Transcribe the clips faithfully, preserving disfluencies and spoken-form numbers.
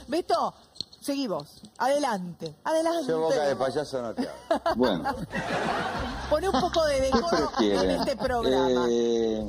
Beto, seguí vos. Adelante, adelante. Yo boca de payaso no te hago. Bueno. Pone un poco de decoro en este programa. Eh...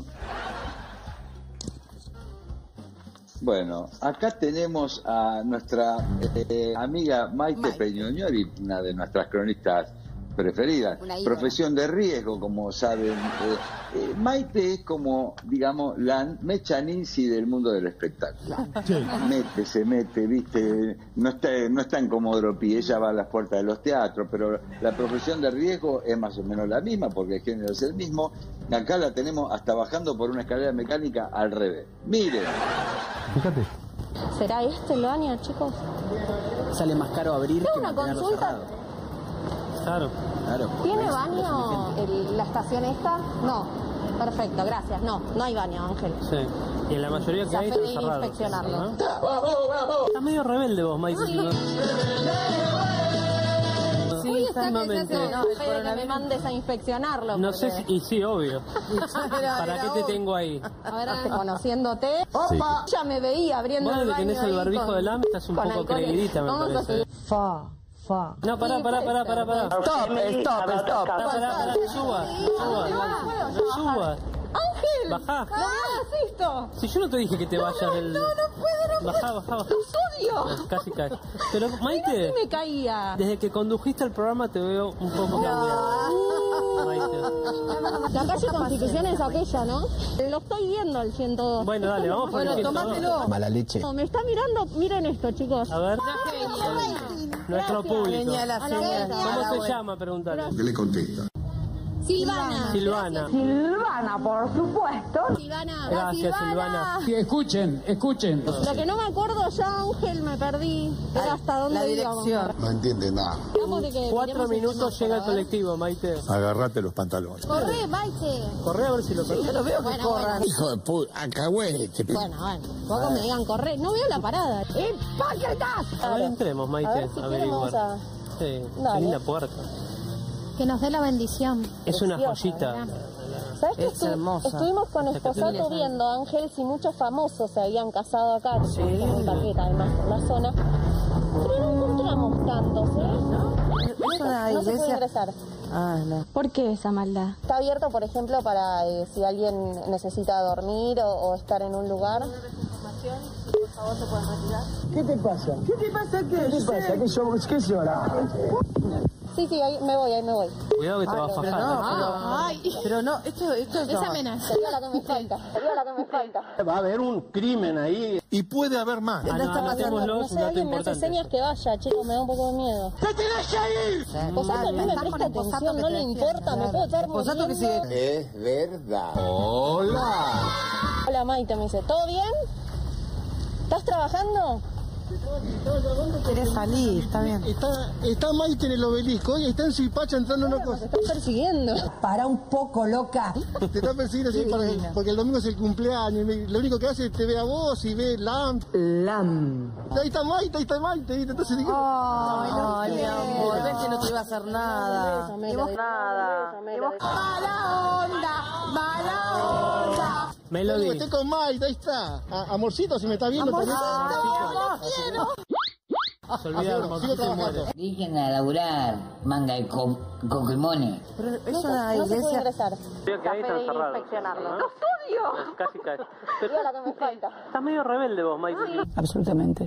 Bueno, acá tenemos a nuestra eh, amiga Maite, Maite Peñoñori, una de nuestras cronistas preferidas. Profesión de riesgo, como saben. Eh, eh, Maite es como, digamos, la Mecha Ninzi del mundo del espectáculo. Sí. Mete, se mete, viste, no está, no está en Comodoro Pi, ella va a las puertas de los teatros, pero la profesión de riesgo es más o menos la misma, porque el género es el mismo. Acá la tenemos hasta bajando por una escalera mecánica al revés. Miren. Fíjate. ¿Será este el baño, chicos? Sale más caro abrir que una consulta. Cerrado. Claro, claro. ¿Tiene baño el, la estación esta? No. Perfecto, gracias. No, no hay baño, Ángel. Sí. Y en la mayoría que hay está cerrado. Inspeccionarlo. ¿No? Está medio rebelde vos, Maite. Sí, últimamente. No, que me mandes a inspeccionarlo. No sé si... Y sí, obvio. ¿Para qué te tengo ahí? A ver, conociéndote. Sí. Ya me veía abriendo el baño. Vos, que tenés el barbijo del hambre, estás un poco creidita, me parece. Fa. Fa. No, pará, pará, pará, pará, pará. Stop, stop, stop. Pará, pará, pará, suba, suba, suba. Ángel, bajá. No me esto. Si yo no te dije que te vayas del... No, no puedo, no Bajá, bajá, bajá. Los odio. Casi caes. Pero, Maite, me caía. Desde que condujiste el programa te veo un poco cambiada. Maite. La calle Constitución es aquella, ¿no? Lo estoy viendo el ciento dos. Bueno, dale, vamos por el Bueno, tomátelo. Mala leche. No, me está mirando, miren esto, chicos. A ver. Nuestro público. Señala, señala. ¿Cómo se llama? Pregúntale. ¿Qué le contesta? Silvana. Silvana. Silvana, por supuesto. Silvana. Gracias, Silvana. Sí, escuchen, escuchen. Lo que no me acuerdo ya, Ángel, me perdí. Era hasta dónde la dirección. íbamos. No entiende nada. Cuatro minutos llega el colectivo, Maite. Agarrate los pantalones. Corre, Maite. Corre a ver si lo perdí. Yo lo veo que Bueno, corran. bueno. Hijo de puta, acagüete. Bueno, bueno. Poco me digan correr. No veo la parada. ¡Empaquetás! A ver, entremos, Maite. A ver si averiguar. queremos a... Sí, Dale. qué linda puerta. Que nos dé la bendición. Es una joyita. ¿Sabes que Es estu hermosa. estuvimos con Esposato viendo, Ángel, si muchos famosos se habían casado acá, Sí. en Tarjeta, además, en la zona, pero no encontramos tantos, ¿eh? Es una No se puede iglesia. ingresar. Ah, no. ¿Por qué esa maldad? Está abierto, por ejemplo, para eh, si alguien necesita dormir o, o estar en un lugar. Por favor, ¿se pueden retirar? ¿Qué te pasa? ¿Qué te pasa? ¿Qué, ¿Qué te pasa? ¿Qué somos? ¿Qué lloras? Sí, sí, ahí me voy, ahí me voy. Cuidado que te va a Pero fajar. no, ¿no? pero, Ay. pero no, esto, esto es... Es no. amenaza. Sería la que me falta. Sería la que me falta. Va a haber un crimen ahí. Y puede haber más. Ah, no, anotémoslo, No es sé, un dato alguien me hace importante. señas que vaya, chicos, me da un poco de miedo. ¡Te tenés que ir! Posato no me presta atención, no le importa, me puedo estar Posato que sigue... Es verdad. Hola. Hola, Maite, me dice, ¿todo bien? ¿Estás trabajando? Quiere salir, está bien. Está, está Maite en el obelisco y está en Suipacha entrando una Me cosa. estás persiguiendo. Para un poco, loca. Te está persiguiendo así para, porque el domingo es el cumpleaños. Y me- lo único que hace es te ve a vos y ve Lam. Lam. Ahí está Maite, ahí está Maite. ¿Viste? Entonces dije, Ay, mi amor, ves que no te iba a hacer nada. Beso, Y vos beso, nada. beso, Y vos beso. mala onda, mala onda. "Digo, Melody. estoy con Maite, ahí está. A- amorcito, si me está viendo. Amorcito, también. no quiero. Se olvida, Sigo Juancito y trabajando. muere. Dejen a laburar, manga de co coquimones. Pero es No, una se- no se puede iglesia... ingresar. Veo que ahí están Café, cerrados. inspeccionarlo. ¿no? ¡Los odio! Casi caes. Sería la que me falta. Estás medio rebelde vos, Maite. Absolutamente.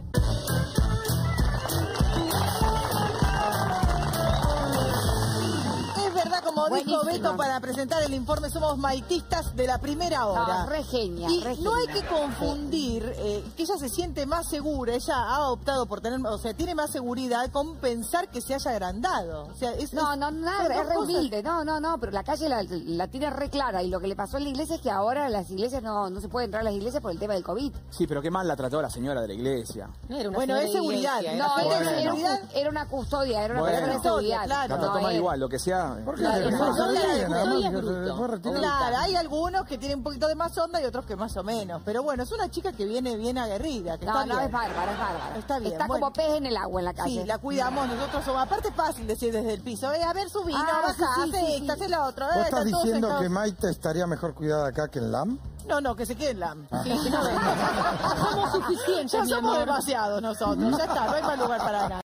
Es verdad, como dijo Buenísima. Beto para presentar el informe, somos maitistas de la primera hora. No, re genia, y re no hay genia. que confundir eh, que ella se siente más segura, ella ha optado por tener, o sea, tiene más seguridad con pensar que se haya agrandado. O sea, es, No, es- no, son nada, dos es re cosas. humilde. No, no, no, pero la calle la, la tiene re clara. Y lo que le pasó en la iglesia es que ahora las iglesias no, no se puede entrar a las iglesias por el tema del COVID. Sí, pero qué mal la trató la señora de la iglesia. Bueno, es seguridad. No, Bueno. era, era, un- era una custodia, era una Bueno. persona de seguridad. Claro. La trató No, mal él. igual, lo que sea. ¿Por qué? Claro, Se no, fue a no, servir, la nada más, custodia es que se bruto. fue a retirar. Claro, hay algunos que tienen un poquito de más onda y otros que más o menos. Pero bueno, es una chica que viene bien aguerrida, que No, está no, bien. es bárbara, es bárbara. Está bien, Está bueno. como pez en el agua en la calle. Sí, la cuidamos, nosotros somos, aparte es fácil decir desde el piso, eh, a ver, subí, no, Ah, bajá, sí, sí, hace sí, esta, sí. hace la otra. ¿Vos eh, estás está todo diciendo sentado. que Maite estaría mejor cuidada acá que en Lam? No, no, que se quede en la... Sí, que no Somos suficientes, ya mi somos amor. demasiados nosotros, ya está, no hay más lugar para nada.